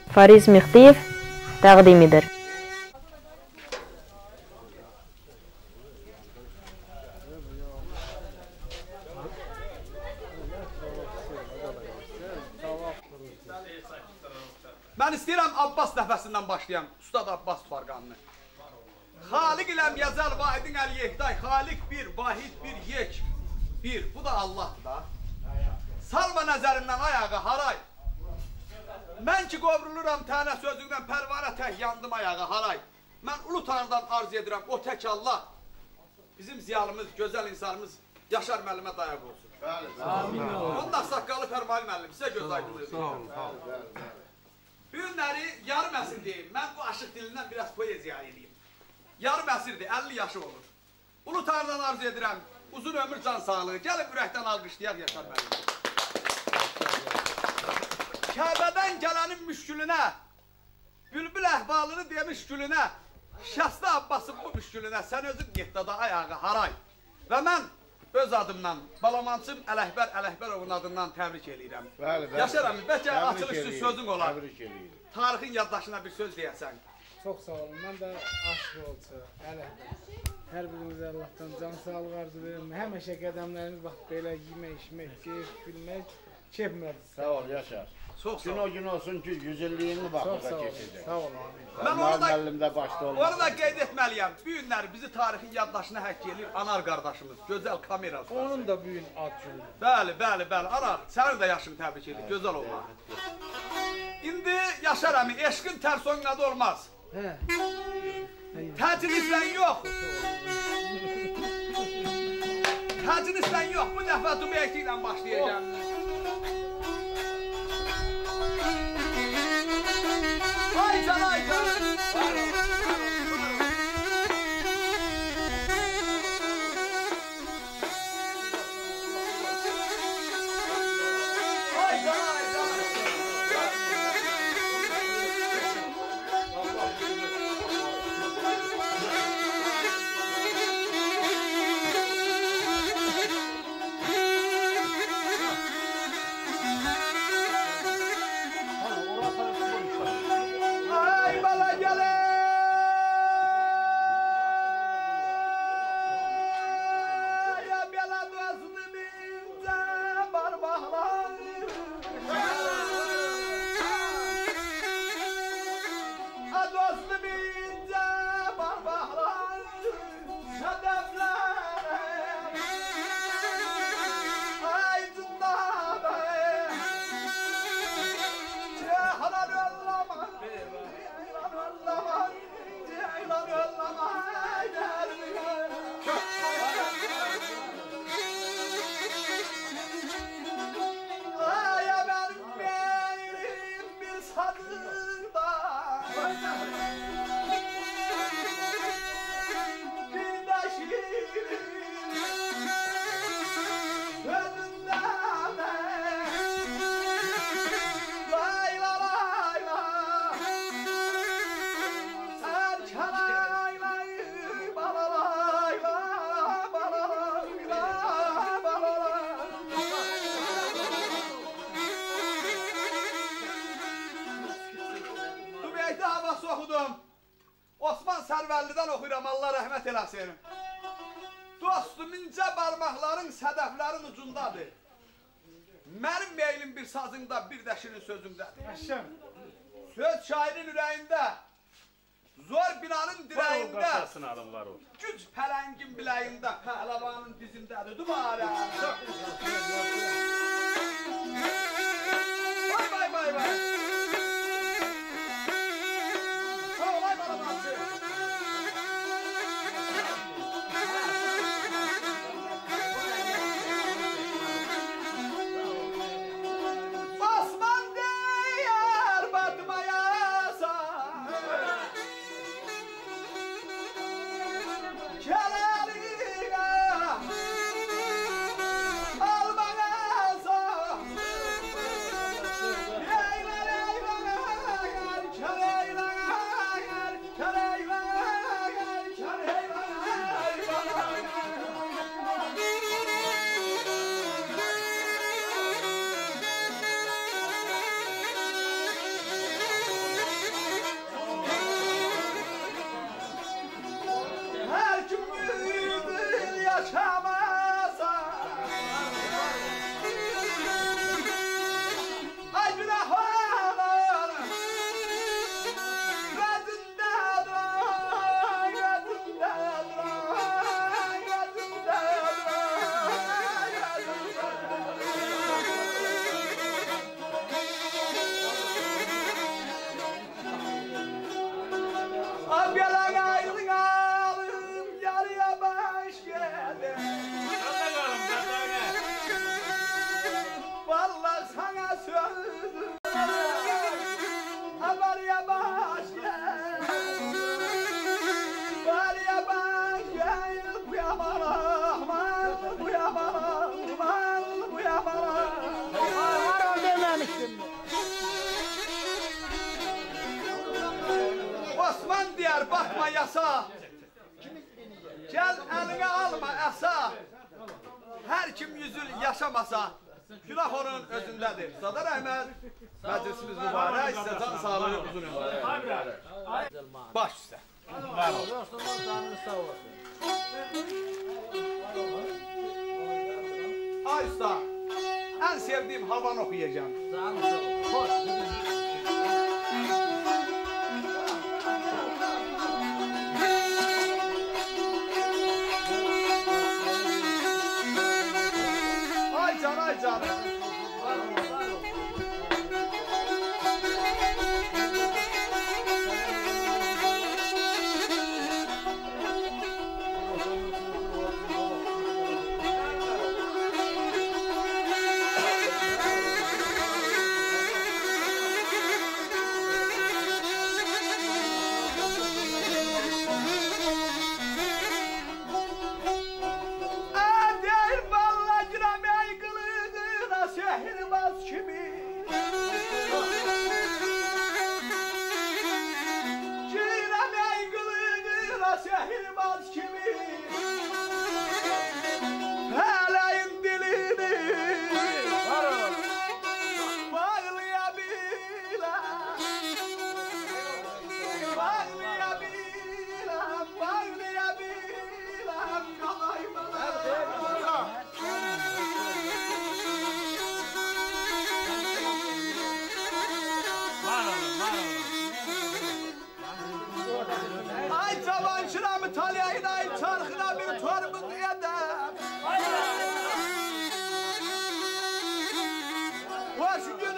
Fariz Mehdiyev təqdimidir. Mən istəyirəm Abbas nəfəsindən başlayam, Ustad Abbas Farqanını. Xaliq iləm yazar vahidin əl-yehdəy, Xaliq bir, vahid bir, yek bir. Bu da Allahdır da. Salma nəzərindən ayağı haray. Mən ki qovruluram tənə sözündən, pərvanə tək yandım ayağı haray. Mən ulu tanrıdan arz edirəm, o tək Allah. Bizim ziyalımız, gözəl insanımız Yaşar müəllimə dayaq olsun. Amin. Onun da saqqalı Fərmali müəllim, sizə göz aydınlığı. Sağ olun. Bu günləri yarım əsr deyim, mən bu aşıq dilindən biraz poeziya edeyim. Yarım əsrdir, 50 yaşı olur. Ulu tanrıdan arzu edirəm, uzun ömür can sağlığı, gəlin ürəkdən alqışlayaq Yaşar müəllim. Kəbədən gələnin müşkülünə, bülbül əhvalını demiş gülünə, Şəstə Abbasın bu müşkülünə, sən özün getdada ayağı haray. Və mən öz adımdan, Balamançım Ələkbərovun adından təbrik eləyirəm. Yaşar əmi, bəlkə açılışsız sözün olar. Tarixin yaddaşına bir söz deyəsən. Çox sağ olun, mən də aşıq olsa, Ələkbər. Hər birimizə Allahdan can sağlığı arzu verirəm. Həmişə qədəmlərimiz bax belə yemək, içmək, keyif, gülmək, keyfmədir. Sağ ol Yaşar. Gün o gün olsun ki, 150-yini baxıda keçəcək. Sağ olun. Mən onu da qeyd etməliyəm. Bu günləri bizi tarixin yaddaşına həkk edir Anar qardaşımız, gözəl kamera ustası. Onun da bu gün ad günüdür. Bəli. Anar, sənin də yaşını təbrik edir, gözəl olmaq. İndi Yaşar əmi, eşqin tərs oynadı olmaz. Təclislə yox. Təclislə yox, bu dəfə dubeyti ilə başlayacaq. Aycan. Osman Sərvəllidən oxuyuram, Allah rəhmət eləsin. Dostum, incə barmaqların sədəflərin ucundadır. Mənim meylim bir sazında, bir də şirin sözümdədir. Söz şairin ürəyində, zor binanın dirəyində, güc pələngin biləyində, pəhləvanın dizindədir. Dubarə! Vay! Almana Osman diyar bakma yasa. Gel eline alma esa. Her kim yüzül yaşamasa günah onun özündedir. Sada rəhmət. Məclisimiz mübarək. Sizə can sağlığı uzun ömür. Baş üstə. Ay usta, en sevdiğim havan okuyacağım. Ay can, ay can. Ay cavan şıramı talyayın ay çarxına bir tormuz edem. Hoş gün